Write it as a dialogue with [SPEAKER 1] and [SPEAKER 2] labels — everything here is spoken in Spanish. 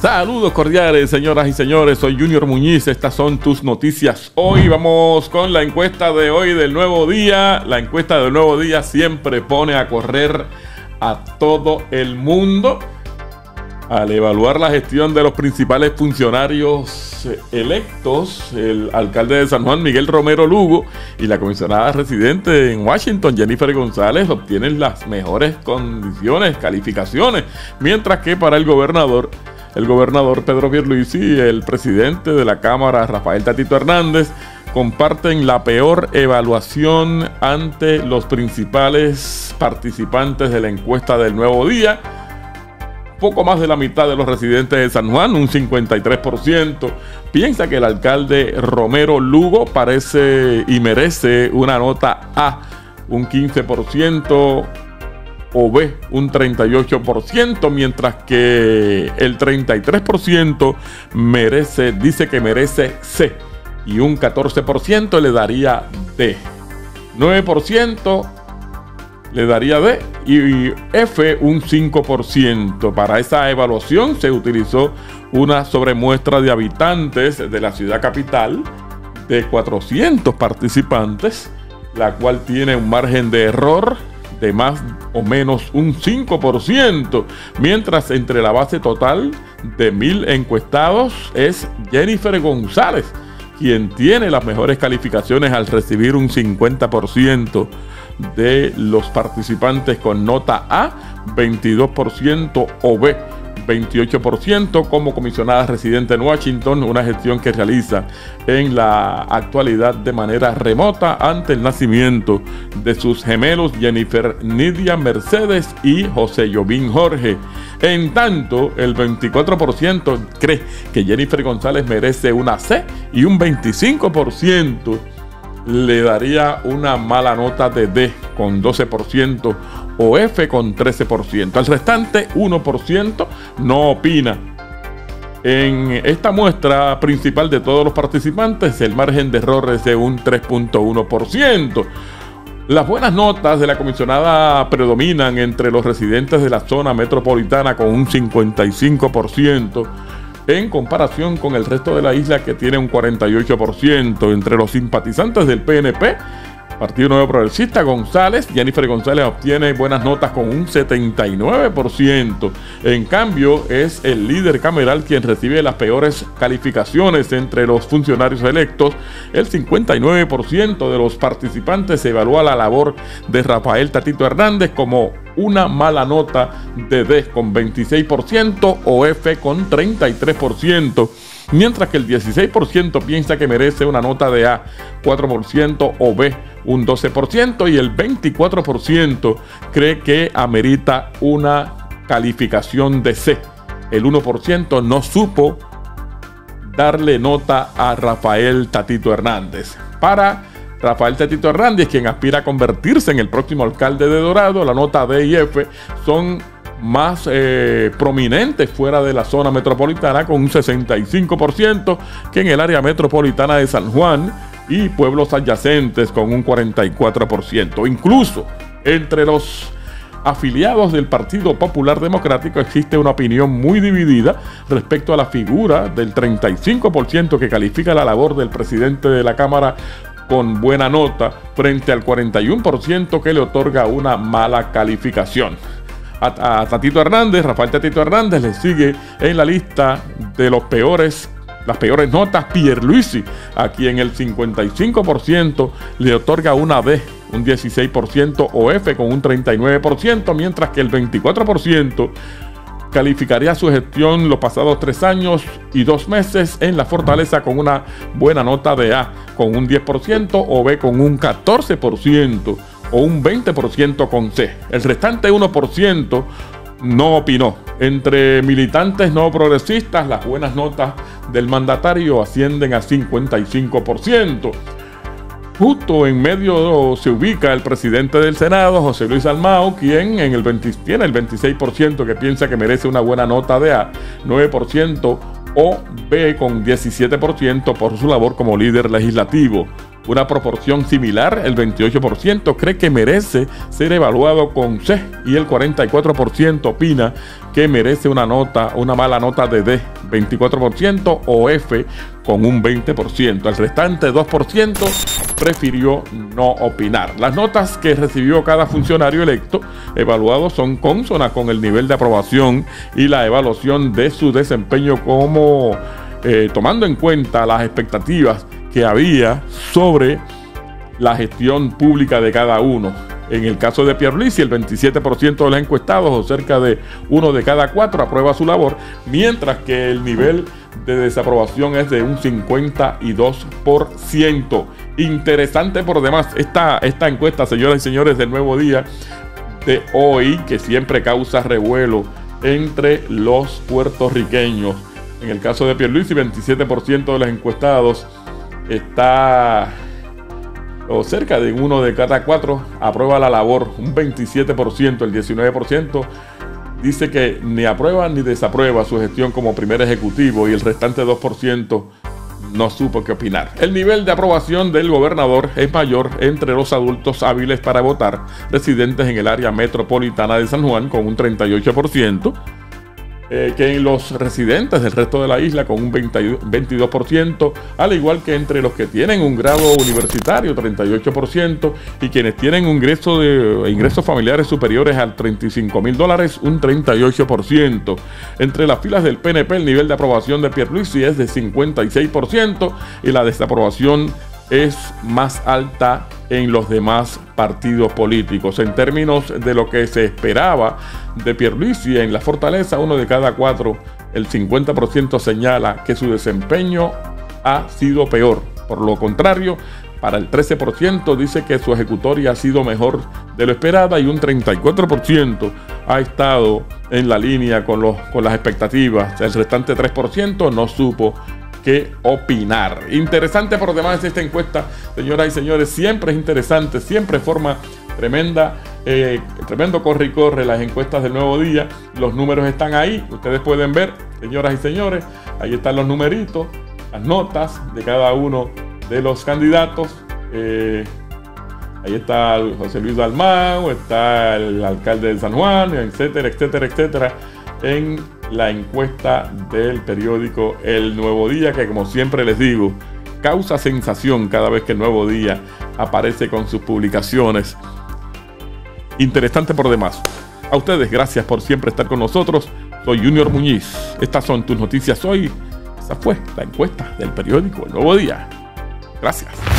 [SPEAKER 1] Saludos cordiales, señoras y señores, soy Junior Muñiz, estas son tus noticias. Hoy vamos con la encuesta de hoy del Nuevo Día. La encuesta del Nuevo Día siempre pone a correr a todo el mundo al evaluar la gestión de los principales funcionarios electos. El alcalde de San Juan, Miguel Romero Lugo, y la comisionada residente en Washington, Jennifer González, obtienen las mejores condiciones, calificaciones, mientras que para el gobernador Pedro Pierluisi y el presidente de la Cámara, Rafael Tatito Hernández, comparten la peor evaluación ante los principales participantes de la encuesta del Nuevo Día. Poco más de la mitad de los residentes de San Juan, un 53%, piensa que el alcalde Romero Lugo parece y merece una nota A, un 15%, o B, un 38%, mientras que el 33% dice que merece C, y un 14% le daría D. 9% le daría D y F un 5%. Para esa evaluación se utilizó una sobremuestra de habitantes de la ciudad capital de 400 participantes, la cual tiene un margen de error de más o menos un 5%, mientras entre la base total de 1000 encuestados es Jennifer González quien tiene las mejores calificaciones al recibir un 50% de los participantes con nota A, 22% o B, 28% como comisionada residente en Washington, una gestión que realiza en la actualidad de manera remota ante el nacimiento de sus gemelos Jennifer Nidia Mercedes y José Jovín Jorge. En tanto, el 24% cree que Jennifer González merece una C y un 25% le daría una mala nota de D con 12% o F con 13%. El restante 1% no opina. En esta muestra principal de todos los participantes, el margen de error es de un 3.1%. Las buenas notas de la comisionada predominan entre los residentes de la zona metropolitana con un 55%, en comparación con el resto de la isla que tiene un 48%. Entre los simpatizantes del PNP, Partido Nuevo Progresista, Jennifer González obtiene buenas notas con un 79%. En cambio, es el líder cameral quien recibe las peores calificaciones entre los funcionarios electos. El 59% de los participantes evalúa la labor de Rafael Tatito Hernández como una mala nota de D con 26% o F con 33%. Mientras que el 16% piensa que merece una nota de A, 4% o B, un 12%, y el 24% cree que amerita una calificación de C. El 1% no supo darle nota a Rafael Tatito Hernández. Para Rafael Tatito Hernández, quien aspira a convertirse en el próximo alcalde de Dorado, la nota D y F son más prominentes fuera de la zona metropolitana, con un 65%, que en el área metropolitana de San Juan y pueblos adyacentes con un 44%. Incluso entre los afiliados del Partido Popular Democrático existe una opinión muy dividida respecto a la figura del 35% que califica la labor del presidente de la Cámara con buena nota, frente al 41% que le otorga una mala calificación. A Tatito Hernández, Rafael Tatito Hernández, le sigue en la lista de las peores notas Pierluisi, a quien el 55% le otorga una D, un 16% o F con un 39%, mientras que el 24% calificaría su gestión los pasados 3 años y 2 meses en la fortaleza con una buena nota de A, con un 10% o B con un 14%. O un 20% con C. El restante 1% no opinó. Entre militantes no progresistas, las buenas notas del mandatario ascienden a 55%. Justo en medio se ubica el presidente del Senado, José Luis Dalmau, quien tiene el 26% que piensa que merece una buena nota de A, 9% o B con 17% por su labor como líder legislativo. Una proporción similar, el 28%, cree que merece ser evaluado con C y el 44% opina que merece una mala nota de D, 24%, o F con un 20%. El restante 2% prefirió no opinar. Las notas que recibió cada funcionario electo evaluado son cónsonas con el nivel de aprobación y la evaluación de su desempeño, como tomando en cuenta las expectativas que había sobre la gestión pública de cada uno. En el caso de Pierluisi, el 27% de los encuestados, o cerca de 1 de cada 4, aprueba su labor, mientras que el nivel de desaprobación es de un 52%. Interesante por demás esta encuesta, señoras y señores, del Nuevo Día de hoy, que siempre causa revuelo entre los puertorriqueños. En el caso de Pierluisi, 27% de los encuestados está, o cerca de 1 de cada 4, aprueba la labor, un 27%, el 19% dice que ni aprueba ni desaprueba su gestión como primer ejecutivo, y el restante 2% no supo qué opinar. El nivel de aprobación del gobernador es mayor entre los adultos hábiles para votar, residentes en el área metropolitana de San Juan, con un 38%, que en los residentes del resto de la isla, con un 22%, al igual que entre los que tienen un grado universitario, 38%, y quienes tienen un ingresos familiares superiores a $35,000, un 38%. Entre las filas del PNP, el nivel de aprobación de Pierluisi es de 56%, y la desaprobación es más alta en los demás partidos políticos. En términos de lo que se esperaba de Pierluisi en la Fortaleza, 1 de cada 4, el 50% señala que su desempeño ha sido peor. Por lo contrario, para el 13% dice que su ejecutoria ha sido mejor de lo esperada, y un 34% ha estado en la línea con las expectativas. El restante 3% no supo qué opinar. Interesante por demás esta encuesta, señoras y señores. Siempre es interesante, siempre forma tremendo corre y corre las encuestas del Nuevo Día. Los números están ahí, ustedes pueden ver, señoras y señores, ahí están los numeritos, las notas de cada uno de los candidatos. Ahí está José Luis Dalmau, está el alcalde de San Juan, etcétera, etcétera, etcétera, en la encuesta del periódico El Nuevo Día, que, como siempre les digo, causa sensación cada vez que El Nuevo Día aparece con sus publicaciones. Interesante por demás. A ustedes, gracias por siempre estar con nosotros. Soy Junior Muñiz. Estas son tus noticias hoy. Esa fue la encuesta del periódico El Nuevo Día. Gracias.